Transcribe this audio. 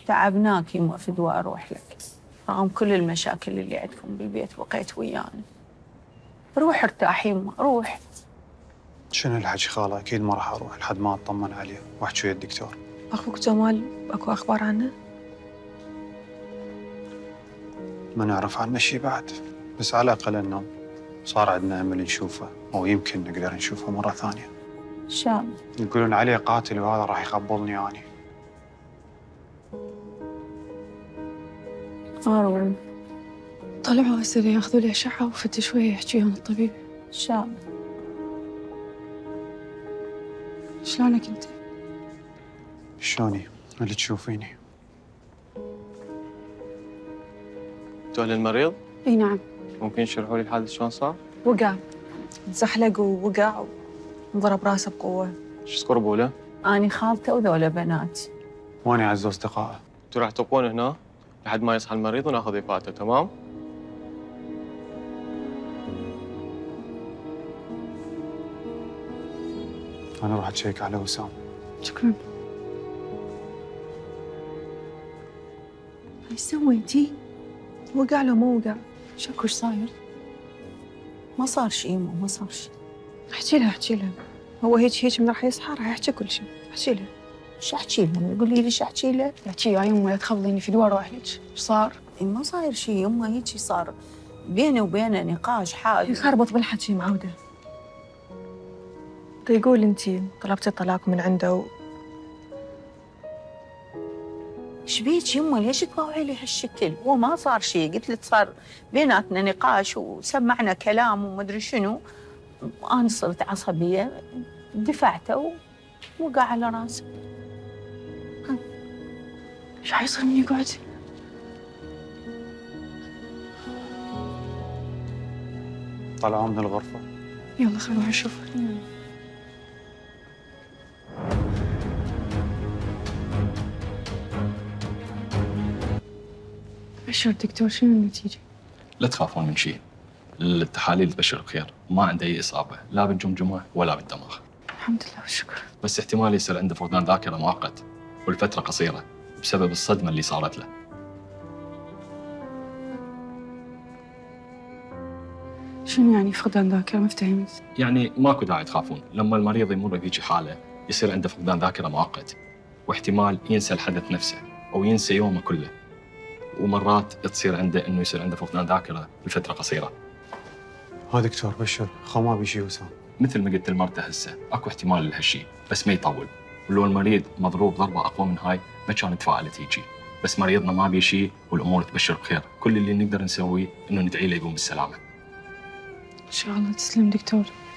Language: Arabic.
تعبناك يما فدوى أروح لك، رغم كل المشاكل اللي عندكم بالبيت بقيت ويانا. روح ارتاح يما، روح. شنو الحكي خالة؟ أكيد ما راح أروح لحد ما أطمن عليه وأحكي ويا الدكتور. أخوك جمال أكو أخبار عنه؟ ما نعرف عنه شي بعد، بس على الأقل إنه صار عندنا أمل نشوفه، أو يمكن نقدر نشوفه مرة ثانية. إن شاء الله. يقولون عليه قاتل وهذا راح يقبضني يعني. أروح. طلعوا هسه ياخذوا لي أشعة وفتي شوية يحكيهم الطبيب. إن شاء الله. شلونك أنت؟ شلوني؟ اللي تشوفيني. تقول المريض؟ اي نعم. ممكن يشرحوا لي الحادث شلون صار؟ وقع، تزحلق ووقع وانضرب راسه بقوة. شو تقربوا له؟ أنا خالته وذولا بنات. وأنا أعز أصدقائه. انتوا راح تبقون هنا لحد ما يصحى المريض وناخذ إفادته، تمام؟ أنا راح أتشيك على وسام. شكراً. ايش سويتي؟ وقع لو مو وقع؟ شكو ايش صاير؟ ما صار شيء يما، ما صار شيء. احكي لها. هو هيك من راح يصحى راح يحكي كل شيء، احكي لها. شو أحكي لها؟ قولي لي شو أحكي لها؟ احكي يا يمه لا تخضيني في دوار اروح لك، ايش صار؟ ما صاير شيء يما، هيك صار بيني وبينه نقاش حاد. يخربط بالحكي معودة. يقول انتي طلبتي الطلاق من عنده ايش بيك يما؟ ليش تطوعي لي هالشكل؟ هو ما صار شيء، قلت لك صار بيناتنا نقاش وسمعنا كلام ومدري شنو، انا صرت عصبيه دفعته ووقع على راسه. ايش حيصير من يقعد؟ طلعوا من الغرفة. يلا خلينا نروح نشوف. بشر دكتور، شنو النتيجة؟ لا تخافون من شيء، التحاليل تبشر بخير، ما عنده أي إصابة لا بالجمجمة ولا بالدماغ. الحمد لله والشكر. بس احتمال يصير عنده فقدان ذاكرة مؤقت والفترة قصيرة بسبب الصدمة اللي صارت له. شنو يعني فقدان ذاكرة؟ ما فهمت. يعني ماكو داعي تخافون، لما المريض يمر بهيجي حالة يصير عنده فقدان ذاكرة مؤقت، واحتمال ينسى الحدث نفسه أو ينسى يومه كله، ومرات تصير عنده إنه يصير عنده فقدان ذاكرة بفترة قصيرة. ها دكتور بشر، خو ما بيشي وسام. مثل ما قلت لمرته هسه، اكو احتمال لهالشيء بس ما يطول، ولو المريض مضروب ضربه اقوى من هاي ما كانت تفاعلت هيجي، بس مريضنا ما بيه شيء والامور تبشر بخير، كل اللي نقدر نسويه انه ندعي له يقوم بالسلامه. ان شاء الله. تسلم دكتور.